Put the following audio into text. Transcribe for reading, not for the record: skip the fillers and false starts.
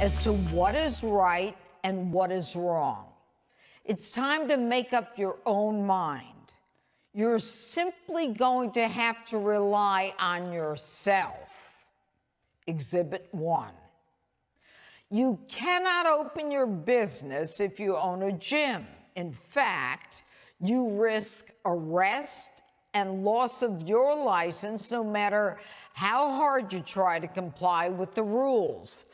as to what is right and what is wrong. It's time to make up your own mind. You're simply going to have to rely on yourself. Exhibit 1. You cannot open your business if you own a gym. In fact, you risk arrest and loss of your license no matter how hard you try to comply with the rules.